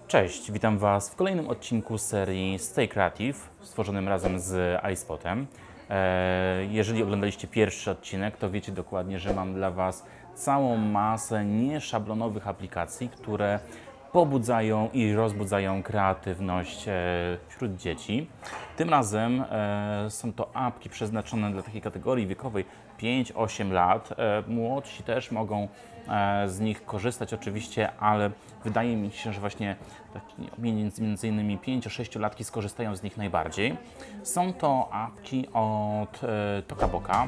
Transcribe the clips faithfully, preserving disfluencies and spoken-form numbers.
Cześć, witam Was w kolejnym odcinku serii Stay Creative, stworzonym razem z iSpotem. Jeżeli oglądaliście pierwszy odcinek, to wiecie dokładnie, że mam dla Was całą masę nieszablonowych aplikacji, które pobudzają i rozbudzają kreatywność wśród dzieci. Tym razem są to apki przeznaczone dla takiej kategorii wiekowej pięć osiem lat. Młodsi też mogą z nich korzystać oczywiście, ale wydaje mi się, że właśnie między innymi pięcio-sześciolatki skorzystają z nich najbardziej. Są to apki od Tokaboka.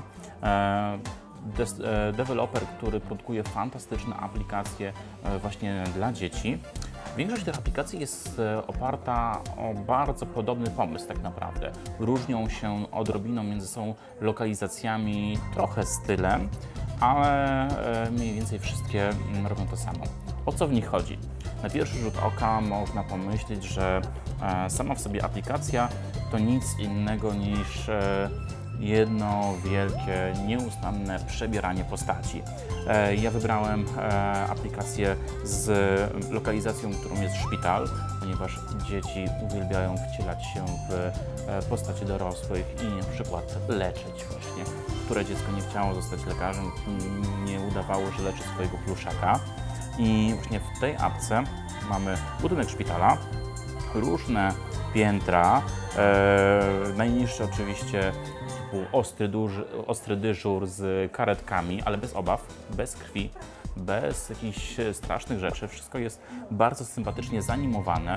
Deweloper, który produkuje fantastyczne aplikacje właśnie dla dzieci. Większość tych aplikacji jest oparta o bardzo podobny pomysł tak naprawdę. Różnią się odrobiną między sobą lokalizacjami, trochę stylem, ale mniej więcej wszystkie robią to samo. O co w nich chodzi? Na pierwszy rzut oka można pomyśleć, że sama w sobie aplikacja to nic innego niż jedno wielkie, nieustanne przebieranie postaci. Ja wybrałem aplikację z lokalizacją, którą jest szpital, ponieważ dzieci uwielbiają wcielać się w postaci dorosłych i na przykład leczyć właśnie. Które dziecko nie chciało zostać lekarzem, nie udawało, że leczy swojego pluszaka. I właśnie w tej apce mamy budynek szpitala, różne piętra, e, najniższe oczywiście typu ostry, duży, ostry dyżur z karetkami, ale bez obaw, bez krwi, bez jakichś strasznych rzeczy. Wszystko jest bardzo sympatycznie zanimowane.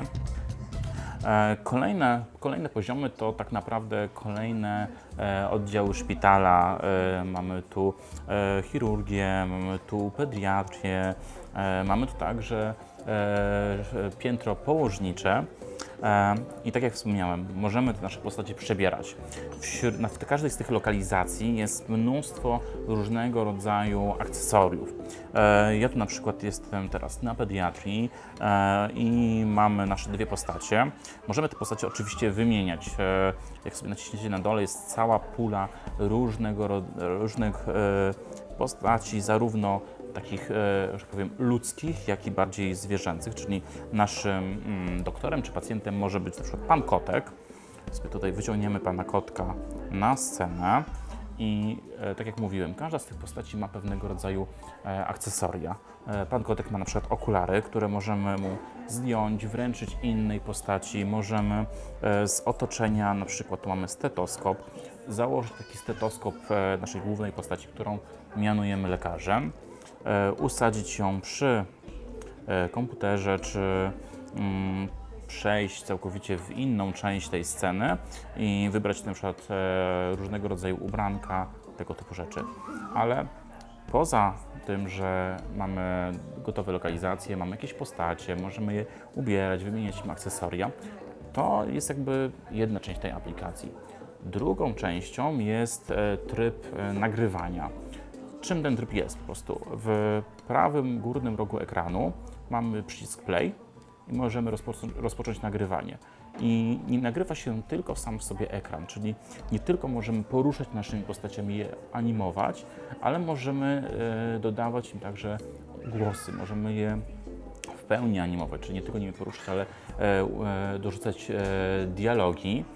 E, kolejne, kolejne poziomy to tak naprawdę kolejne e, oddziały szpitala. E, mamy tu e, chirurgię, mamy tu pediatrię, e, mamy tu także e, piętro położnicze. I tak jak wspomniałem, możemy te nasze postacie przebierać. Wśród, na, w każdej z tych lokalizacji jest mnóstwo różnego rodzaju akcesoriów. E, ja tu na przykład jestem teraz na pediatrii e, i mamy nasze dwie postacie. Możemy te postacie oczywiście wymieniać. E, jak sobie naciśniecie na dole, jest cała pula różnego, różnych e, postaci, zarówno takich, że tak powiem, ludzkich, jak i bardziej zwierzęcych, czyli naszym mm, doktorem czy pacjentem może być na przykład pan kotek. Sobie tutaj wyciągniemy pana kotka na scenę i e, tak jak mówiłem, każda z tych postaci ma pewnego rodzaju e, akcesoria. E, pan kotek ma na przykład okulary, które możemy mu zdjąć, wręczyć innej postaci. Możemy e, z otoczenia, na przykład tu mamy stetoskop, założyć taki stetoskop e, naszej głównej postaci, którą mianujemy lekarzem. Usadzić ją przy komputerze, czy mm, przejść całkowicie w inną część tej sceny i wybrać na przykład różnego rodzaju ubranka, tego typu rzeczy. Ale poza tym, że mamy gotowe lokalizacje, mamy jakieś postacie, możemy je ubierać, wymieniać im akcesoria, to jest jakby jedna część tej aplikacji. Drugą częścią jest tryb nagrywania. Czym ten tryb jest? Po prostu w prawym górnym rogu ekranu mamy przycisk play i możemy rozpocząć, rozpocząć nagrywanie. I nie nagrywa się tylko sam w sobie ekran, czyli nie tylko możemy poruszać naszymi postaciami, je animować, ale możemy e, dodawać im także głosy, możemy je w pełni animować, czyli nie tylko nimi poruszać, ale e, e, dorzucać e, dialogi.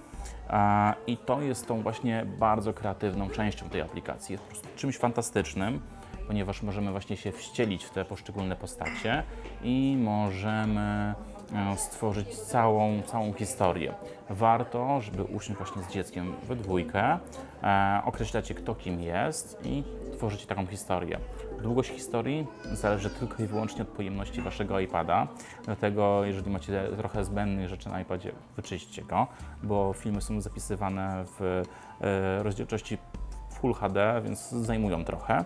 I to jest tą właśnie bardzo kreatywną częścią tej aplikacji. Jest po prostu czymś fantastycznym, ponieważ możemy właśnie się wcielić w te poszczególne postacie i możemy stworzyć całą, całą historię. Warto, żeby usiąść właśnie z dzieckiem we dwójkę, e, określacie, kto kim jest i tworzycie taką historię. Długość historii zależy tylko i wyłącznie od pojemności waszego iPada, dlatego jeżeli macie trochę zbędnych rzeczy na iPadzie, wyczyśćcie go, bo filmy są zapisywane w e, rozdzielczości Full H D, więc zajmują trochę.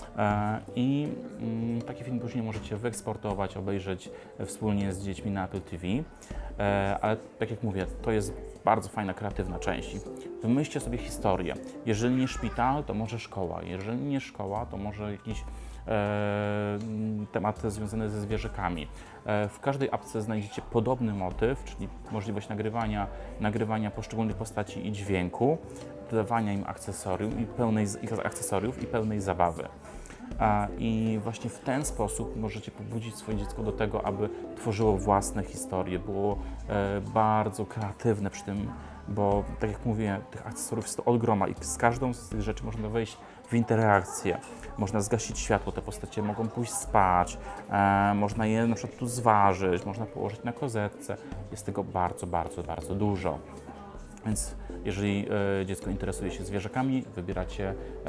I taki film później możecie wyeksportować, obejrzeć wspólnie z dziećmi na Apple T V, ale tak jak mówię, to jest bardzo fajna, kreatywna część. Wymyślcie sobie historię. Jeżeli nie szpital, to może szkoła. Jeżeli nie szkoła, to może jakiś e, tematy związane ze zwierzakami. E, w każdej apce znajdziecie podobny motyw, czyli możliwość nagrywania, nagrywania poszczególnych postaci i dźwięku, dodawania im akcesorium i pełnej, ich akcesoriów i pełnej zabawy. I właśnie w ten sposób możecie pobudzić swoje dziecko do tego, aby tworzyło własne historie, było bardzo kreatywne przy tym, bo tak jak mówię, tych akcesoriów jest to od groma i z każdą z tych rzeczy można wejść w interakcję. Można zgasić światło, te postacie mogą pójść spać, e, można je na przykład tu zważyć, można położyć na kozetce. Jest tego bardzo, bardzo, bardzo dużo. Więc jeżeli e, dziecko interesuje się zwierzakami, wybieracie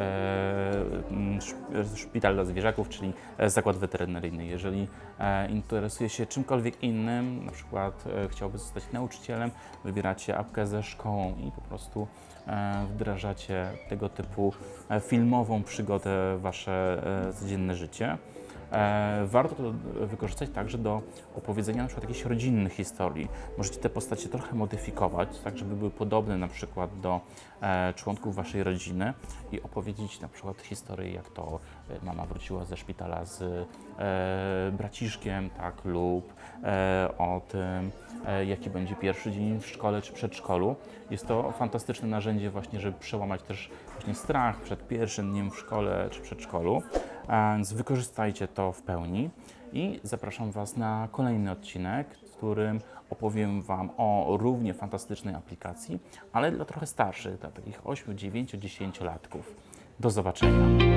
e, szpital dla zwierzaków, czyli zakład weterynaryjny. Jeżeli e, interesuje się czymkolwiek innym, na przykład e, chciałby zostać nauczycielem, wybieracie apkę ze szkołą i po prostu e, wdrażacie tego typu e, filmową przygodę w wasze e, codzienne życie. E, warto to wykorzystać także do opowiedzenia na przykład jakichś rodzinnych historii. Możecie te postacie trochę modyfikować, tak żeby były podobne na przykład do e, członków waszej rodziny i opowiedzieć na przykład historię, jak to e, mama wróciła ze szpitala z e, braciszkiem, tak, lub e, o tym, e, jaki będzie pierwszy dzień w szkole czy przedszkolu. Jest to fantastyczne narzędzie właśnie, żeby przełamać też właśnie strach przed pierwszym dniem w szkole czy przedszkolu. Więc wykorzystajcie to w pełni i zapraszam Was na kolejny odcinek, w którym opowiem Wam o równie fantastycznej aplikacji, ale dla trochę starszych, dla takich ośmiu, dziewięciu, dziesięciolatków. Do zobaczenia.